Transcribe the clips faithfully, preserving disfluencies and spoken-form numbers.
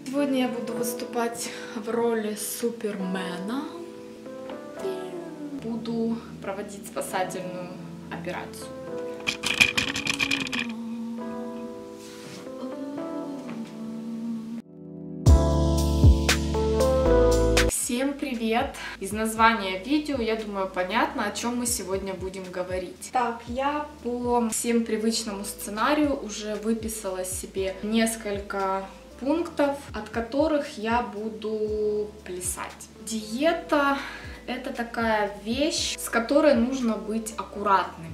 Сегодня я буду выступать в роли Супермена и буду проводить спасательную операцию. Всем привет! Из названия видео, я думаю, понятно, о чем мы сегодня будем говорить. Так, я по всем привычному сценарию уже выписала себе несколько пунктов, от которых я буду плясать. Диета — это такая вещь, с которой нужно быть аккуратными.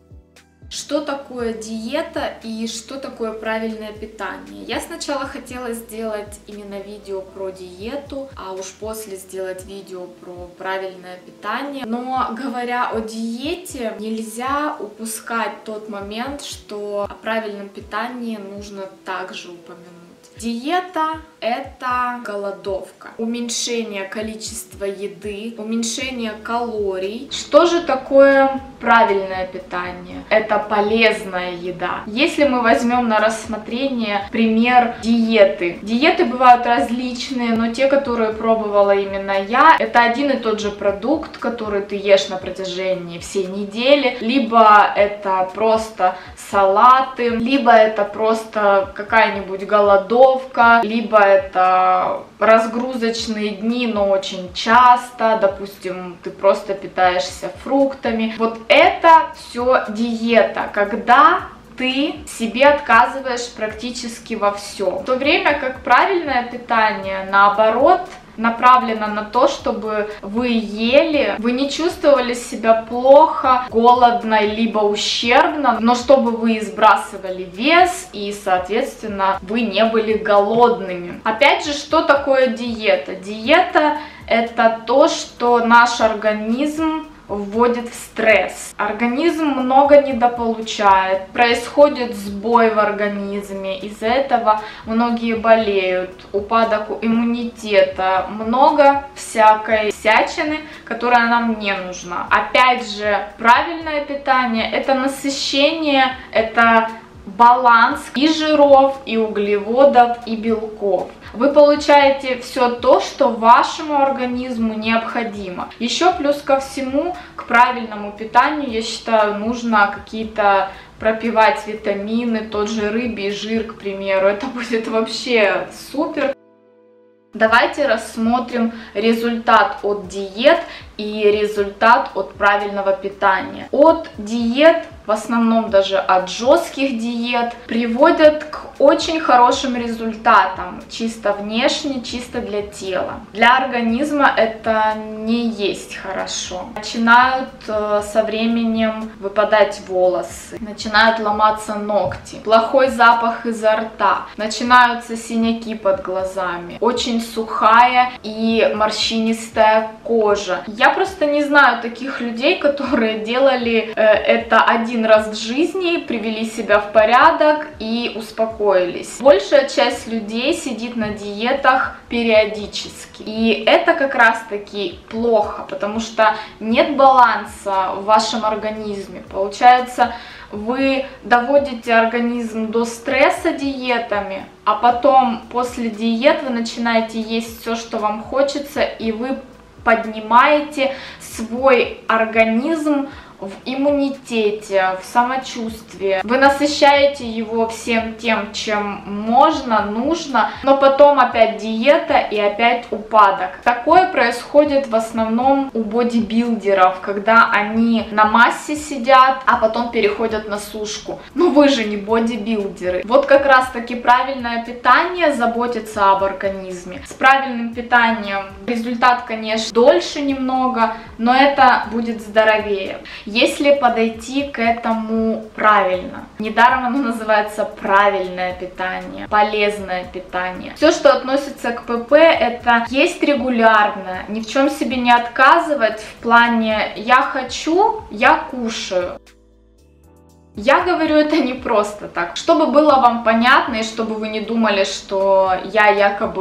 Что такое диета и что такое правильное питание? Я сначала хотела сделать именно видео про диету, а уж после сделать видео про правильное питание. Но говоря о диете, нельзя упускать тот момент, что о правильном питании нужно также упомянуть. Диета — это голодовка, уменьшение количества еды, уменьшение калорий. Что же такое правильное питание? Это полезная еда. Если мы возьмем на рассмотрение пример диеты. Диеты бывают различные, но те, которые пробовала именно я, это один и тот же продукт, который ты ешь на протяжении всей недели. Либо это просто салаты, либо это просто какая-нибудь голодовка, либо это разгрузочные дни, но очень часто, допустим, ты просто питаешься фруктами. Вот это все диета, когда ты себе отказываешь практически во всем. В то время как правильное питание, наоборот, направлено на то, чтобы вы ели, вы не чувствовали себя плохо, голодно, либо ущербно, но чтобы вы сбрасывали вес и, соответственно, вы не были голодными. Опять же, что такое диета? Диета — это то, что наш организм вводит в стресс. Организм много недополучает, происходит сбой в организме, из-за этого многие болеют, упадок иммунитета, много всякой всячины, которая нам не нужна. Опять же, правильное питание — это насыщение, это баланс и жиров, и углеводов, и белков. Вы получаете все то, что вашему организму необходимо. Еще плюс ко всему, к правильному питанию, я считаю, нужно какие-то пропивать витамины, тот же рыбий жир, к примеру. Это будет вообще супер. Давайте рассмотрим результат от диет и результат от правильного питания. От диет, в основном даже от жестких диет, приводят к очень хорошим результатам, чисто внешне, чисто для тела. Для организма это не есть хорошо. Начинают э, со временем выпадать волосы, начинают ломаться ногти, плохой запах изо рта, начинаются синяки под глазами, очень сухая и морщинистая кожа. Я просто не знаю таких людей, которые делали э, это один раз в жизни, привели себя в порядок и успокоились. Большая часть людей сидит на диетах периодически. И это как раз таки плохо, потому что нет баланса в вашем организме. Получается, вы доводите организм до стресса диетами, а потом после диет вы начинаете есть все, что вам хочется, и вы поднимаете свой организм в иммунитете, в самочувствии. Вы насыщаете его всем тем, чем можно, нужно, но потом опять диета и опять упадок. Такое происходит в основном у бодибилдеров, когда они на массе сидят, а потом переходят на сушку. Но вы же не бодибилдеры. Вот как раз таки правильное питание заботится об организме. С правильным питанием результат, конечно, дольше немного, но это будет здоровее, если подойти к этому правильно. Недаром оно называется правильное питание, полезное питание. Все, что относится к ПП, это есть регулярно, ни в чем себе не отказывать в плане «я хочу, я кушаю». Я говорю это не просто так, чтобы было вам понятно и чтобы вы не думали, что я якобы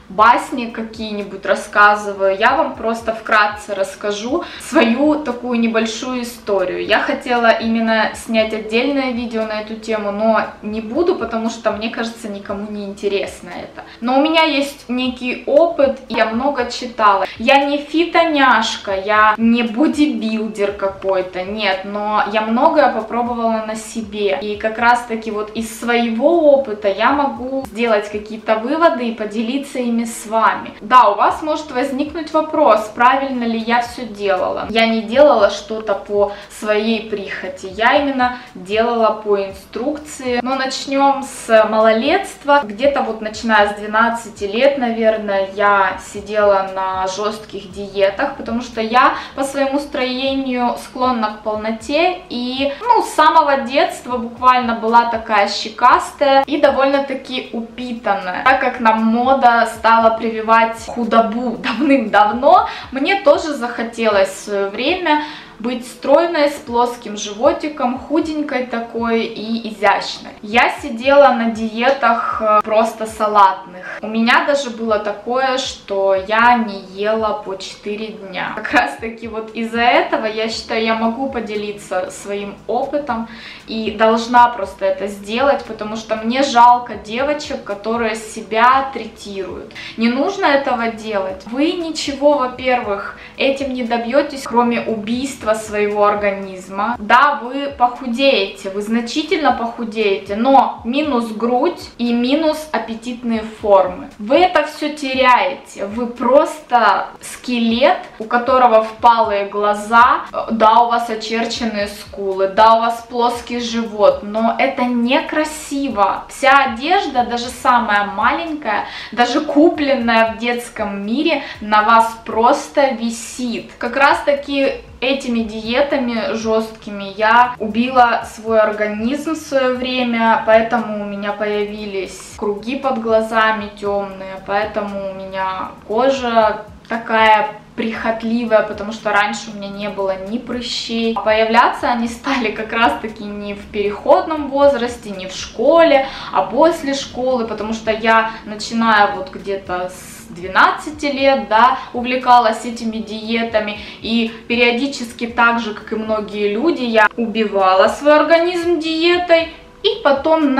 басни какие-нибудь рассказываю, я вам просто вкратце расскажу свою такую небольшую историю. Я хотела именно снять отдельное видео на эту тему, но не буду, потому что, мне кажется, никому не интересно это. Но у меня есть некий опыт, я много читала. Я не фитоняшка, я не бодибилдер какой-то, нет, но я многое попробовала на себе. И как раз-таки вот из своего опыта я могу сделать какие-то выводы и поделиться ими с вами. Да, у вас может возникнуть вопрос, правильно ли я все делала. Я не делала что-то по своей прихоти, я именно делала по инструкции. Но начнем с малолетства. Где-то вот начиная с двенадцати лет, наверное, я сидела на жестких диетах, потому что я по своему строению склонна к полноте и, ну, с самого детства буквально была такая щекастая и довольно-таки упитанная. Так как нам мода стала прививать худобу давным-давно, мне тоже захотелось в свое время быть стройной, с плоским животиком, худенькой такой и изящной. Я сидела на диетах просто салатных. У меня даже было такое, что я не ела по четыре дня. Как раз таки вот из-за этого, я считаю, я могу поделиться своим опытом и должна просто это сделать, потому что мне жалко девочек, которые себя третируют. Не нужно этого делать. Вы ничего, во-первых, этим не добьетесь, кроме убийства своего организма. Да, вы похудеете, вы значительно похудеете, но минус грудь и минус аппетитные формы. Вы это все теряете, вы просто скелет, у которого впалые глаза, да, у вас очерченные скулы, да, у вас плоский живот, но это некрасиво. Вся одежда, даже самая маленькая, даже купленная в детском мире, на вас просто висит. Как раз таки этими диетами жесткими я убила свой организм в свое время, поэтому у меня появились круги под глазами темные, поэтому у меня кожа такая прихотливая, потому что раньше у меня не было ни прыщей. Появляться они стали как раз-таки не в переходном возрасте, не в школе, а после школы, потому что я, начиная вот где-то с двенадцати лет, да, увлекалась этими диетами, и периодически, так же, как и многие люди, я убивала свой организм диетой и потом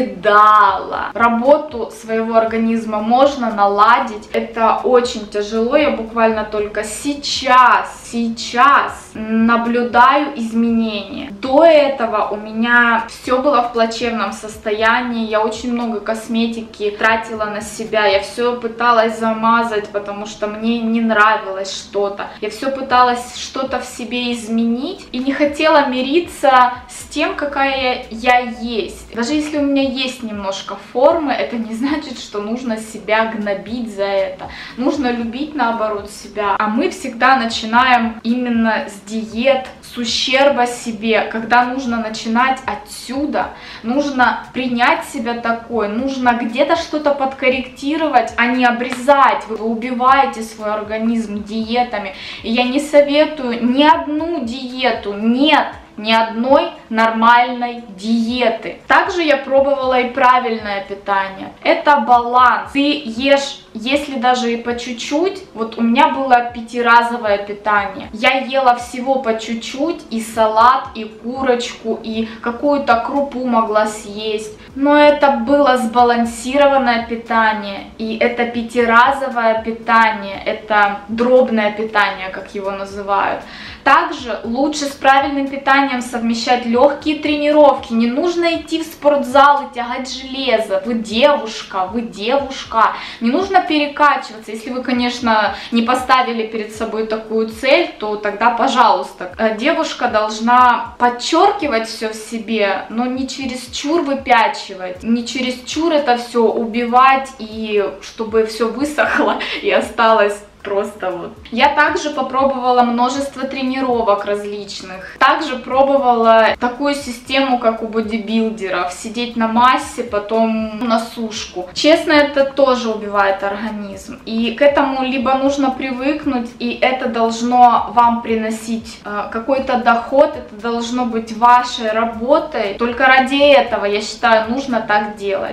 наедала. Работу своего организма можно наладить, это очень тяжело, я буквально только сейчас, сейчас наблюдаю изменения. До этого у меня все было в плачевном состоянии, я очень много косметики тратила на себя, я все пыталась замазать, потому что мне не нравилось что-то, я все пыталась что-то в себе изменить и не хотела мириться с тем, какая я есть. Даже если у меня есть немножко формы, это не значит, что нужно себя гнобить за это. Нужно любить, наоборот, себя. А мы всегда начинаем именно с диет, с ущерба себе, когда нужно начинать отсюда, нужно принять себя такой, нужно где-то что-то подкорректировать, а не обрезать. Вы убиваете свой организм диетами. И я не советую ни одну диету, нет ни одной нормальной диеты. Также я пробовала и правильное питание. Это баланс. Ты ешь, если даже и по чуть-чуть, вот у меня было пятиразовое питание. Я ела всего по чуть-чуть, и салат, и курочку, и какую-то крупу могла съесть. Но это было сбалансированное питание, и это пятиразовое питание, это дробное питание, как его называют. Также лучше с правильным питанием совмещать легкие тренировки. Не нужно идти в спортзал и тягать железо. Вы девушка, вы девушка. Не нужно перекачиваться. Если вы, конечно, не поставили перед собой такую цель, то тогда, пожалуйста. Девушка должна подчеркивать все в себе, но не чересчур выпячивать, не чересчур это все убивать, и чтобы все высохло и осталось просто вот. Я также попробовала множество тренировок различных. Также пробовала такую систему, как у бодибилдеров. Сидеть на массе, потом на сушку. Честно, это тоже убивает организм. И к этому либо нужно привыкнуть, и это должно вам приносить э, какой-то доход, это должно быть вашей работой. Только ради этого, я считаю, нужно так делать.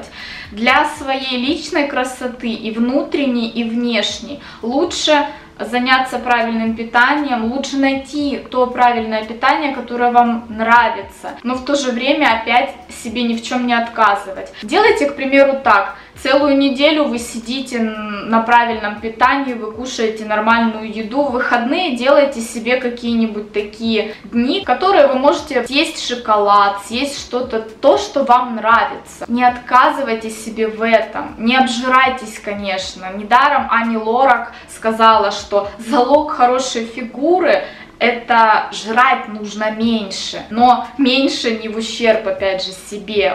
Для своей личной красоты и внутренней, и внешней лучше заняться правильным питанием, лучше найти то правильное питание, которое вам нравится, но в то же время опять себе ни в чем не отказывать. Делайте, к примеру, так. Целую неделю вы сидите на правильном питании, вы кушаете нормальную еду, в выходные делайте себе какие-нибудь такие дни, в которые вы можете съесть шоколад, съесть что-то, то, что вам нравится. Не отказывайтесь себе в этом, не обжирайтесь, конечно. Недаром Ани Лорак сказала, что залог хорошей фигуры — это жрать нужно меньше, но меньше не в ущерб, опять же, себе.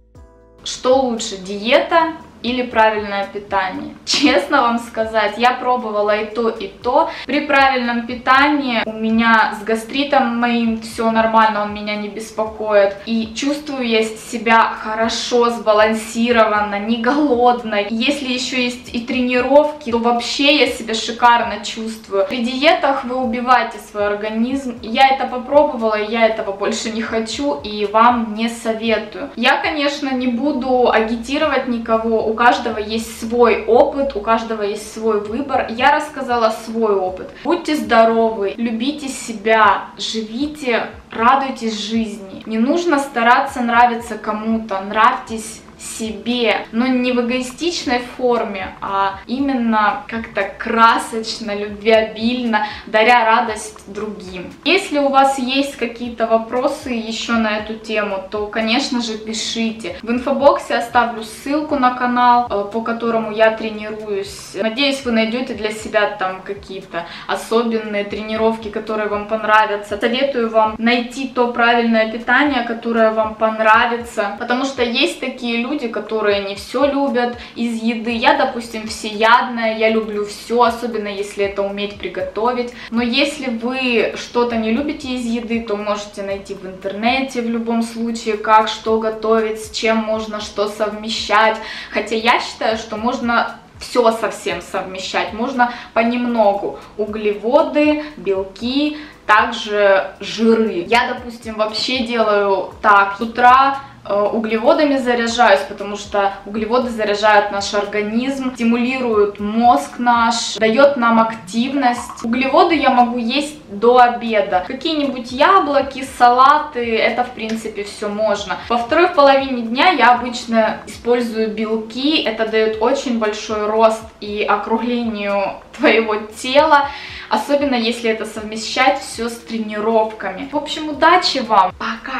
Что лучше, диета или правильное питание? Честно вам сказать, я пробовала и то, и то. При правильном питании у меня с гастритом моим все нормально, он меня не беспокоит. И чувствую я себя хорошо, сбалансированно, не голодной. Если еще есть и тренировки, то вообще я себя шикарно чувствую. При диетах вы убиваете свой организм. Я это попробовала, и я этого больше не хочу и вам не советую. Я, конечно, не буду агитировать никого. У каждого есть свой опыт, у каждого есть свой выбор. Я рассказала свой опыт. Будьте здоровы, любите себя, живите, радуйтесь жизни. Не нужно стараться нравиться кому-то, нравьтесь себе, но не в эгоистичной форме, а именно как-то красочно, любвеобильно, даря радость другим. Если у вас есть какие-то вопросы еще на эту тему, то, конечно же, пишите. В инфобоксе оставлю ссылку на канал, по которому я тренируюсь. Надеюсь, вы найдете для себя там какие-то особенные тренировки, которые вам понравятся. Советую вам найти то правильное питание, которое вам понравится, потому что есть такие люди, люди, которые не все любят из еды. Я, допустим, всеядная, я люблю все, особенно если это уметь приготовить. Но если вы что-то не любите из еды, то можете найти в интернете в любом случае, как что готовить, с чем можно что совмещать. Хотя я считаю, что можно все совсем совмещать, можно понемногу. Углеводы, белки, также жиры. Я, допустим, вообще делаю так: с утра углеводами заряжаюсь, потому что углеводы заряжают наш организм, стимулируют мозг наш, дает нам активность. Углеводы я могу есть до обеда. Какие-нибудь яблоки, салаты, это в принципе все можно. Во второй половине дня я обычно использую белки, это дает очень большой рост и округлению твоего тела, особенно если это совмещать все с тренировками. В общем, удачи вам! Пока!